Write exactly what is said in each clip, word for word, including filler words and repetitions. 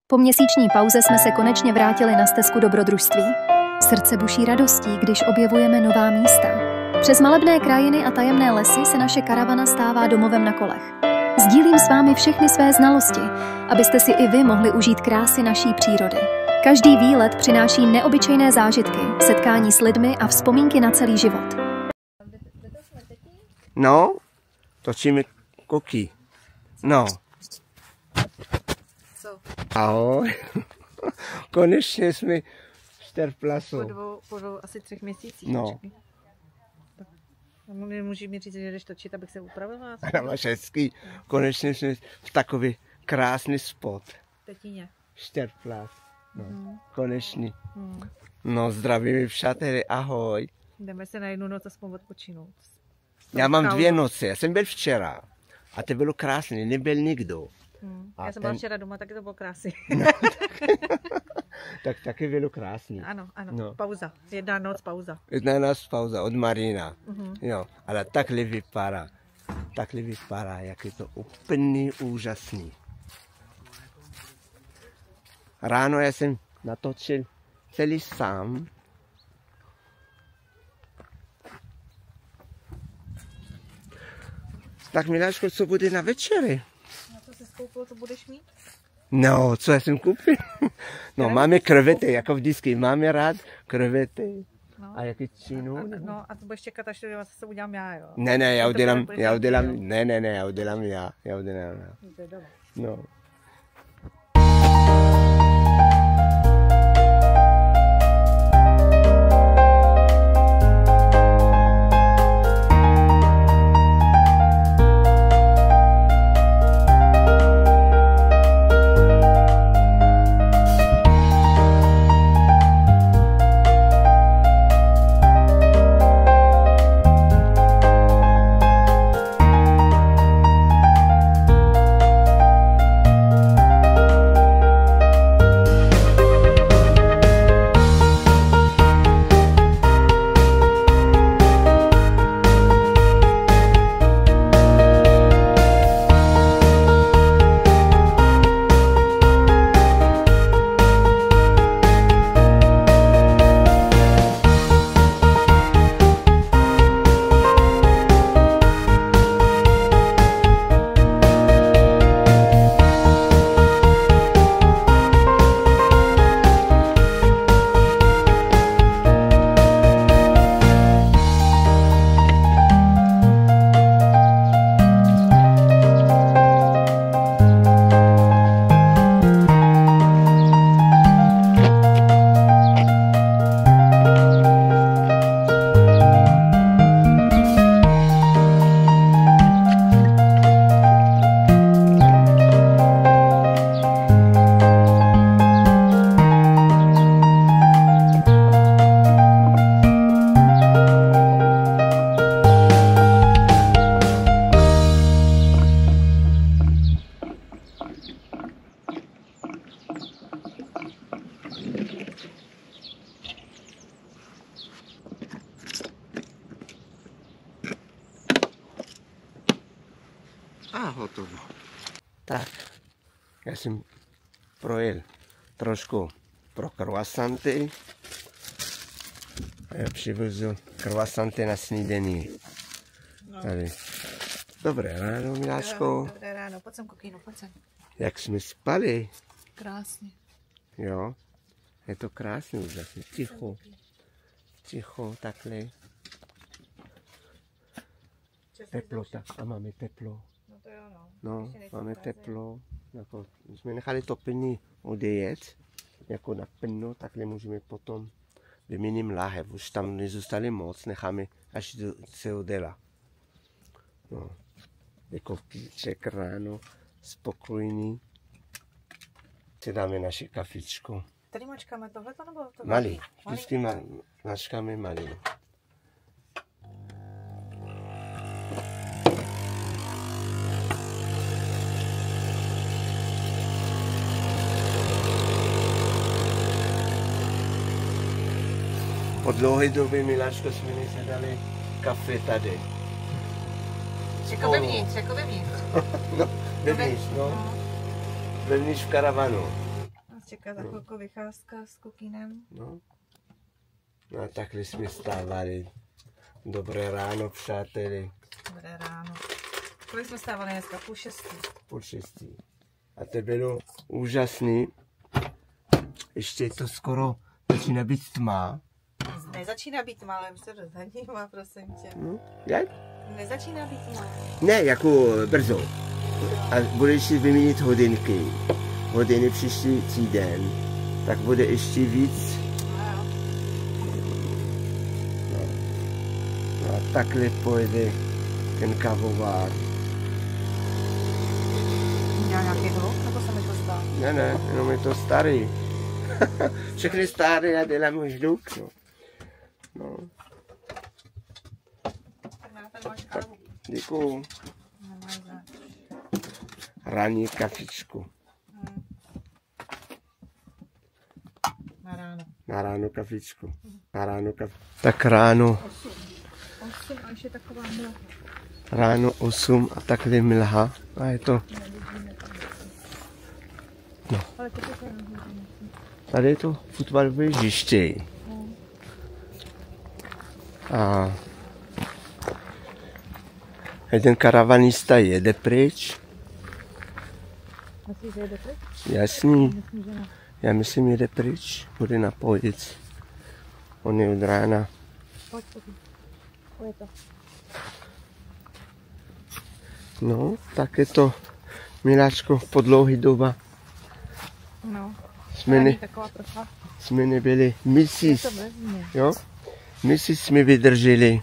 Po měsíční pauze jsme se konečně vrátili na stezku dobrodružství. Srdce buší radostí, když objevujeme nová místa. Přes malebné krajiny a tajemné lesy se naše karavana stává domovem na kolech. Sdílím s vámi všechny své znalosti, abyste si i vy mohli užít krásy naší přírody. Každý výlet přináší neobyčejné zážitky, setkání s lidmi a vzpomínky na celý život. No, točíme koky. No. Co? Ahoj. Konečně jsme čtyřplasou. Po dvou, po dvou asi třech měsících. No. Můžeš mi říct, že jdeš točit, abych se upravila? Ano, máš hezký. Konečně jsme v takový krásný spot. Tetíně. Čtyřplas. No. Mm. Konečně. Mm. No, zdravím přáteli, ahoj. Jdeme se na jednu noc aspoň odpočinout. Já mám dvě noci, já jsem byl včera. A to bylo krásné, nebyl nikdo. Hmm. A Já jsem ten... byla včera doma, taky to bylo krásný. No, tak taky bylo krásný. Ano, ano, no. Pauza. Jedna noc pauza. Jedna noc pauza od Marina. Uh-huh. Jo, ale takhle vypadá. Takhle vypadá, jak je to úplně úžasný. Ráno já jsem natočil celý sám. Tak Miláčko, co bude na večeři? Na co jsi skoupil, co budeš mít? No, co já jsem koupil? No, krevety máme krevety, jako vždycky. Máme rád krevety. No. A jaký činu? A, a, no, a to budeš čekat, až to se udělám já, jo? Ne, ne, já udělám, já udělám, ne, ne, ne, já udělám já, já udělám já. No. A hotovo. Tak, já jsem projel trošku pro croissanty. A já přivezu croissanty na snídení. No. Tady. Dobré ráno, Miláčko. Dobré ráno, pojď sem, kokýno, pojď sem. Jak jsme spali. Krásně. Jo, je to krásný úžasný. Ticho. Ticho, takhle. Teplota. A máme teplo. No to jo, no. No, máme teplo. Jako, jsme nechali topení odjet, jako na plno, takhle můžeme potom vyměnit láhev. Už tam nezůstali moc, necháme, až se odela. No, jako píček ráno, spokojný. Si dáme naši kafičko. Tady mačkáme tohleto nebo to? Malý, vždycky ma, mačkáme malý. Po dlouhé době, Miláčko, jsme si dali kafe tady. Jako vevnitř, jako vevnitř. No, vevnitř, no. Vevnitř v karavanu. čeká za chvilku vycházka s Kukínem. No. No a takhle jsme stávali. Dobré ráno, přáteli. Dobré ráno. Kolik jsme stávali dneska? Půl šestý. Půl šestý. A to bylo úžasný. Ještě to skoro začíná být tma. Nezačíná být tma, ale už se dozanímá, prosím tě. No, jak? Nezačíná být tma. Ne, jako brzo. A budeš si vyměnit hodinky. Hodiny příští týden. Tak bude ještě víc. No. No a takhle pojede ten kavovár. Měla nějaký hluk, nebo se mi to stalo? Ne, ne, jenom je to starý. Všechny staré a dělám už hluk. No. No. Tak na ten máš kávu. Děkuju. Nemáš zač. Ranní kafičku. Hmm. Na ráno. Na ráno kafičku. Na ráno kafičku. Tak ráno. Osm a ještě taková mlha. Ráno osm a takhle mlha. A je to... No. Ale to je Tady je to fotbalové hřiště. A jeden karavanista jede pryč. Myslíš, že jede pryč? Jasný. Myslím, že ne. Já myslím, jede pryč. Bude napojit. On je od rána. Pojď, pojď. Pojď to. No, tak je to, miláčko, po dlouhý doba. No. Jsme, ne, Taková procházka. jsme nebyli měsíc. To vezmě. Jo? Měsíc jsme vydrželi.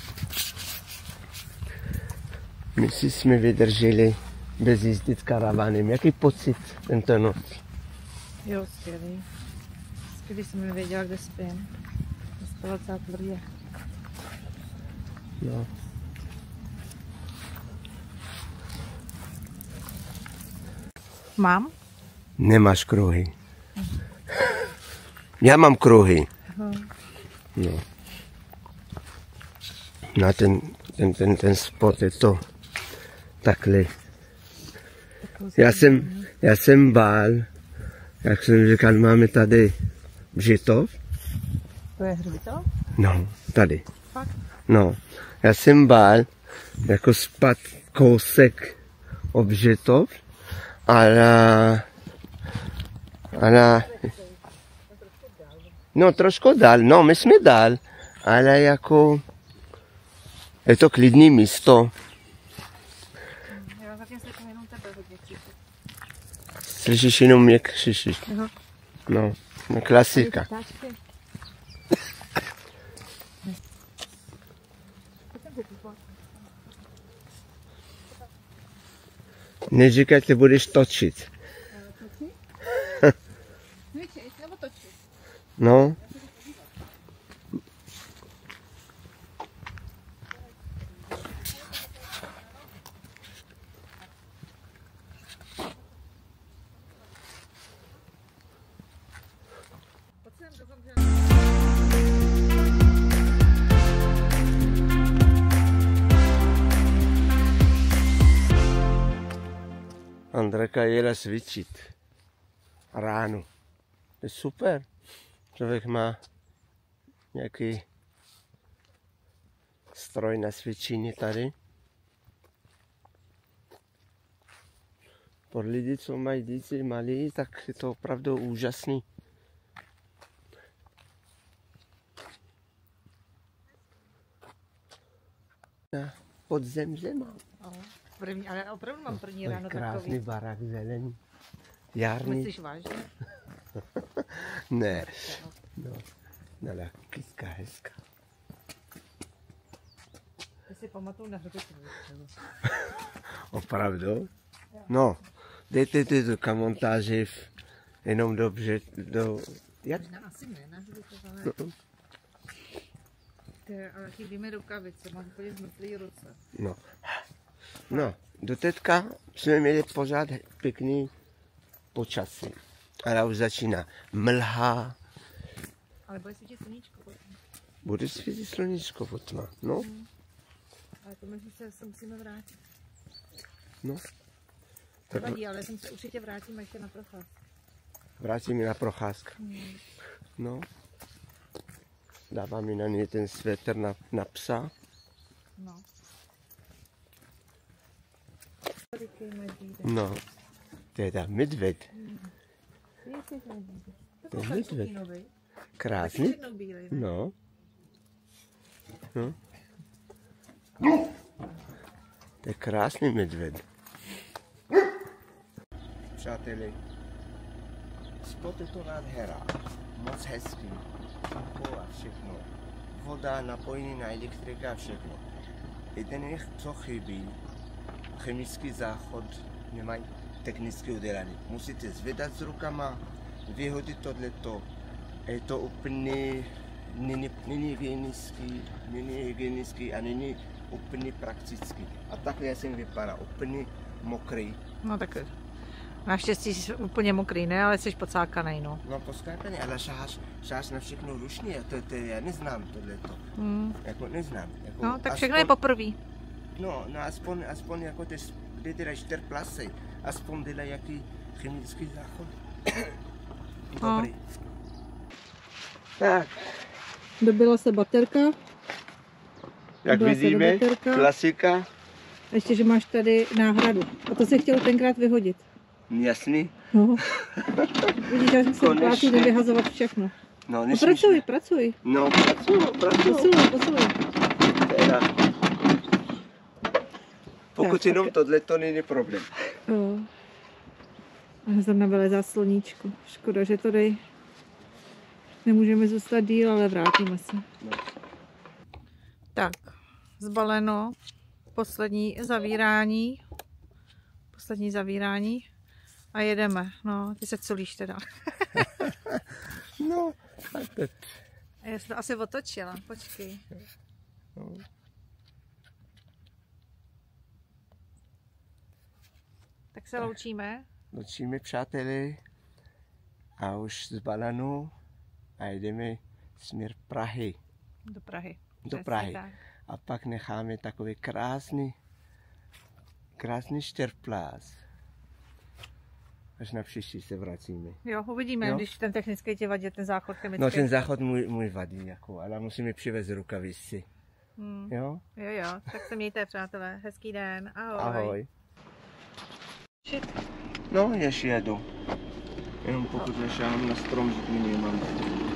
Měsíc jsme vydrželi bez jízdit karavanem. Jaký pocit tento noc? Jo, skvělý. Skvělý jsem nevěděla, kde spím. Spala celá tvrdě. No. Mám? Nemáš kruhy. Já mám kruhy. No. No ten, ten, ten, ten spot je to takhle. Já jsem, já jsem bál, jak jsem říkal, máme tady Břitov. To je hřbitov? No, tady. Fakt? No, já jsem bál, jako spad kousek o Břitov, ale, ale, no trošku dál, no my jsme dál, ale jako, je to klidný místo. Já zatím slyším jenom tebe hodně křičet. Slyšíš jenom mě křičíš. Aha. No, no klasika. Ptáčky. Neříkaj, ty budeš točit. Cvičit nebo točit? No. Andreka jela cvičit ráno. To je super. Člověk má nějaký stroj na cvičení tady. Pro lidi, co mají děti malí, tak je to opravdu úžasný. Podzem zema. První, ale opravdu mám první To je ráno krásný takový. barák zelený. Jarný. Myslíš vážně? Ne. No, no, kytka hezká. Já si pamatuju na hřbitov. Opravdu? No, dejte ty do kamontáži jenom dobře, do... Jak? Možná asi ne, na hřbitov, ale... No, Ty, ale chybí mi rukavice, mám úplně zmrtvý ruce. no. No, do teďka jsme měli pořád pěkný počasí. Ale už začíná mlha. Ale bude svítit sluníčko potom. Bude svítit sluníčko potom, no. Hmm. Ale to myslím, že se musíme vrátit. No. Tak, Vadí, ale jsem se určitě vrátím ještě na procházku. vrátíme na procházku. No. Dáváme na ně ten svetr na, na psa. No. No. To je tam medvěd. To je medvěd. Krásný. No. No. To je krásný medvěd. Přáteli, spot je to nádhera. Moc hezký. A všechno. Voda, napojení na elektriku a všechno. Jediné, co chybí, chemický záchod nemají technicky udělaný. Musíte zvedat s rukama, vyhodit tohleto. Je to úplně není, není hygienický, není hygienický a není úplně praktický. A takhle jsem vypadá, úplně mokrý. No tak naštěstí jsi úplně mokrý, ne? Ale jsi pocákanej, no. No poskákaný, ale šáš, šáš na všechno rušně, to, to, já neznám tohleto. Hmm. Jako neznám. Jako No tak aspoň, všechno je poprvé. No, no aspoň, aspoň jako ty, ty teda čtyři plasy, aspoň dělají jaký chemický záchod. Dobrý. No. Tak. Dobila se baterka. Jak Dobila vidíme, klasika. Ještě, že máš tady náhradu. A to se chtělo tenkrát vyhodit. Jasný. No. Vidíš, já jsem se plátí nevyhazovat všechno. No, no pracuj, pracuj. No, pracuj, pracuj. Posiluj, posiluj. Teda. Pokud jenom tak... tohle, to není problém. Jo. A zrovna vylezá sluníčko. Škoda, že tady nemůžeme zůstat díl, ale vrátíme se. No. Tak, zbaleno. Poslední zavírání. Poslední zavírání. A jedeme. No, ty se culíš teda. No, tak teď. Já jsem to asi otočila. Počkej. No. Tak se loučíme. Loučíme, přáteli. A už z Balanu. A jdeme směr Prahy. Do Prahy. Do Prahy. A pak necháme takový krásný, krásný čtyřplás. Až na příští se vracíme. Jo, uvidíme, jo? Když ten technický tě vadí, ten záchod chemický. No ten záchod můj, můj vadí, jako, ale musíme přivést rukavici. Hmm. Jo? Jo, jo, tak se mějte, přátelé. Hezký den. Ahoj. Ahoj. No, ještě jedu. Jenom pokud nešáhnu na strom, že nemám.